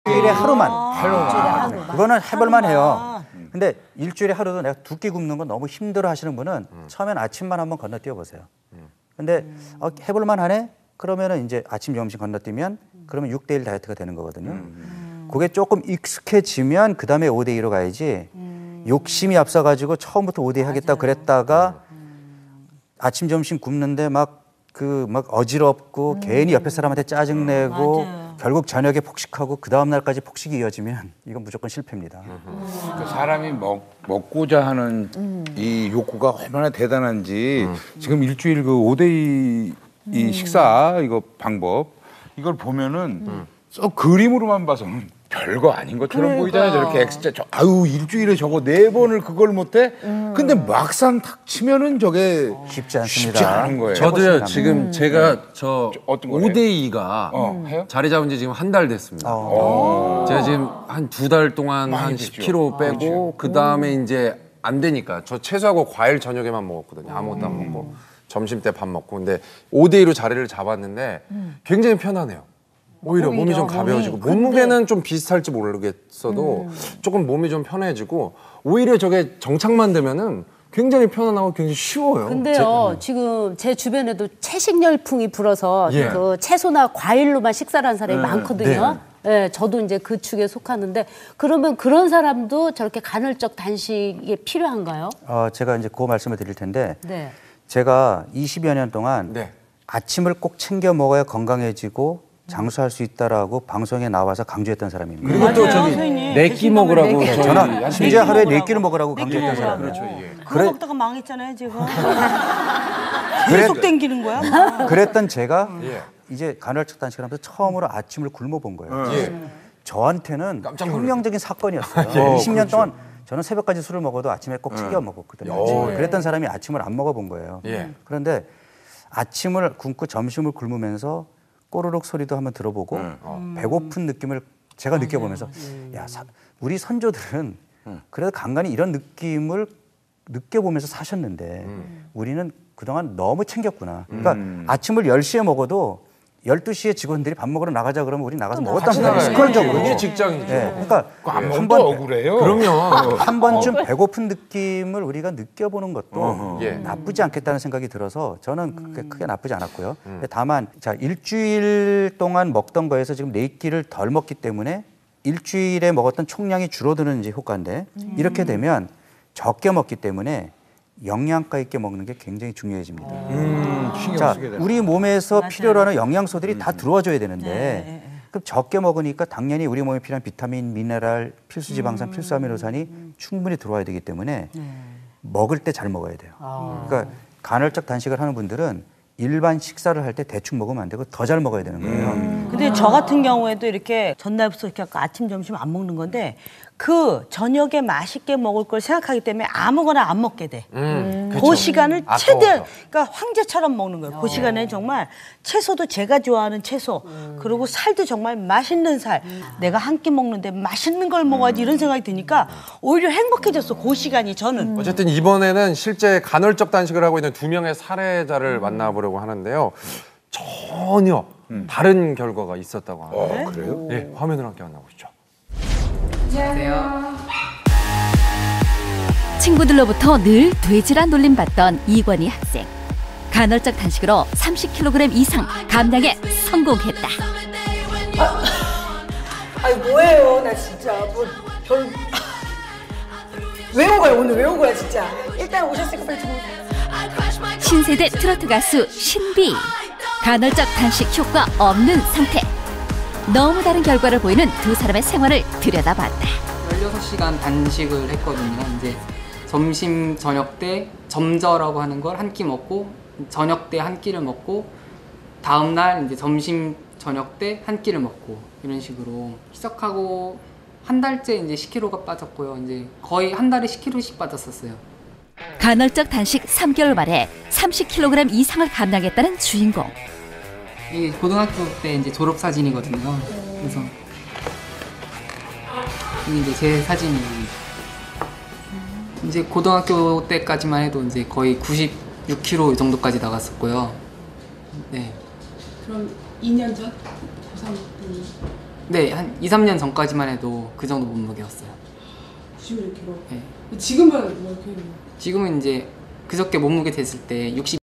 일주일에 하루만. 하루만. 그거는 해볼만 해요. 근데 일주일에 하루도 내가 2끼 굶는 건 너무 힘들어 하시는 분은 처음엔 아침만 한번 건너뛰어 보세요. 근데 해볼만 하네? 그러면은 이제 아침, 점심 건너뛰면 그러면 6대1 다이어트가 되는 거거든요. 그게 조금 익숙해지면 그 다음에 5대2로 가야지 욕심이 앞서가지고 처음부터 5대2 하겠다 그랬다가 아침, 점심 굶는데 막 어지럽고 괜히 옆에 사람한테 짜증내고 결국 저녁에 폭식하고 그 다음 날까지 폭식이 이어지면 이건 무조건 실패입니다. 그러니까 사람이 먹고자 하는 이 욕구가 얼마나 대단한지 지금 일주일 그 5대2 이 식사 이거 방법 이걸 보면은 썩 그림으로만 봐서는 별거 아닌 것처럼 보이잖아요. 저렇게 X자 아유 일주일에 저거 4번을 그걸 못해? 근데 막상 탁 치면은 저게 쉽지 않습니다. 쉽지 않은 거예요. 저도요 지금 제가 저 어떤 거예요? 5대2가 해요? 자리 잡은 지 지금 한 달 됐습니다. 제가 지금 한 2달 동안 한 10kg 빼고 그 다음에 이제 안 되니까 저 채소하고 과일 저녁에만 먹었거든요. 아무것도 안 먹고 점심 때 밥 먹고. 근데 5대2로 자리를 잡았는데 굉장히 편하네요. 오히려 몸이 좀 가벼워지고 몸무게는 좀 비슷할지 모르겠어도 조금 몸이 좀 편해지고 오히려 저게 정착만 되면은 굉장히 편안하고 굉장히 쉬워요. 근데요, 지금 제 주변에도 채식 열풍이 불어서 그 채소나 과일로만 식사를 하는 사람이 많거든요. 네, 저도 이제 그 축에 속하는데 그러면 그런 사람도 저렇게 간헐적 단식이 필요한가요? 제가 이제 그 말씀을 드릴 텐데 네. 제가 20여 년 동안 아침을 꼭 챙겨 먹어야 건강해지고 장수할 수 있다라고 방송에 나와서 강조했던 사람입니다. 그리고 또 저기 4끼 먹으라고 저는 심지어 하루에 4끼를 먹으라고 강조했던 사람이에요. 그렇죠, 그거 먹다가 망했잖아요, 지금. 계속 땡기는 거야? 그랬던 제가 이제 간헐적 단식을 하면서 처음으로 아침을 굶어본 거예요. 저한테는 혁명적인 사건이었어요. 20년 동안 저는 새벽까지 술을 먹어도 아침에 꼭 챙겨 먹었거든요. 그랬던 사람이 아침을 안 먹어본 거예요. 그런데 아침을 굶고 점심을 굶으면서 꼬르륵 소리도 한번 들어보고 배고픈 느낌을 제가 느껴보면서 야, 우리 선조들은 그래도 간간히 이런 느낌을 느껴보면서 사셨는데 우리는 그동안 너무 챙겼구나. 그러니까 아침을 10시에 먹어도 12시에 직원들이 밥 먹으러 나가자 그러면 우리 나가서 먹었단 말이에요. 습관적으로. 이게 직장이죠. 그러니까 한 번 억울해요. 그럼요. 한 번쯤 배고픈 느낌을 우리가 느껴보는 것도 나쁘지 않겠다는 생각이 들어서 저는 크게 나쁘지 않았고요. 다만 자 일주일 동안 먹던 거에서 지금 4끼를 덜 먹기 때문에 일주일에 먹었던 총량이 줄어드는 이제 효과인데 이렇게 되면 적게 먹기 때문에 영양가 있게 먹는 게 굉장히 중요해집니다. 자, 우리 몸에서 필요로 하는 영양소들이 다 들어와줘야 되는데 그럼 적게 먹으니까 당연히 우리 몸에 필요한 비타민, 미네랄, 필수 지방산, 필수 아미노산이 충분히 들어와야 되기 때문에 먹을 때 잘 먹어야 돼요. 그러니까 간헐적 단식을 하는 분들은 일반 식사를 할 때 대충 먹으면 안 되고 더 잘 먹어야 되는 거예요. 근데 저 같은 경우에도 이렇게 전날부터 이렇게 아침, 점심 안 먹는 건데 그 저녁에 맛있게 먹을 걸 생각하기 때문에 아무거나 안 먹게 돼. 그 시간을 최대한 그러니까 황제처럼 먹는 거예요. 그 시간에 정말 채소도 제가 좋아하는 채소 그리고 살도 정말 맛있는 살 내가 한 끼 먹는데 맛있는 걸 먹어야지 이런 생각이 드니까 오히려 행복해졌어. 그 시간이 저는. 어쨌든 이번에는 실제 간헐적 단식을 하고 있는 2명의 사례자를 만나보려고 하는데요. 전혀 다른 결과가 있었다고 합니다. 그래요? 네, 화면으로 함께 만나보시죠. 안녕하세요. 친구들로부터 늘 돼지란 놀림 받던 이권희 학생. 간헐적 단식으로 30kg 이상 감량에 성공했다. 아니 뭐예요? 나 진짜 왜 온 거야 오늘? 왜 온 거야 진짜? 일단 오셨으니까 빨리 좀. 신세대 트로트 가수 신비. 간헐적 단식 효과 없는 상태. 너무 다른 결과를 보이는 두 사람의 생활을 들여다봤다. 16시간 단식을 했거든요. 이제 점심, 저녁 때 점저라고 하는 걸 한 끼 먹고 저녁 때 한 끼를 먹고 다음 날 이제 점심, 저녁 때 한 끼를 먹고 이런 식으로 시작하고 한 달째 이제 10kg가 빠졌고요. 이제 거의 한 달에 10kg씩 빠졌었어요. 간헐적 단식 3개월 만에 30kg 이상을 감량했다는 주인공. 이게 고등학교 때 이제 졸업 사진이거든요. 그래서 이게 이제 제 사진이에요. 이제 고등학교 때까지만 해도 이제 거의 96kg 정도까지 나갔었고요. 네. 그럼 2년 전? 고3 때니? 네, 한 2, 3년 전까지만 해도 그 정도 몸무게였어요. 91kg. 네. 지금은 뭐 이렇게 지금은 이제 그저께 몸무게 됐을 때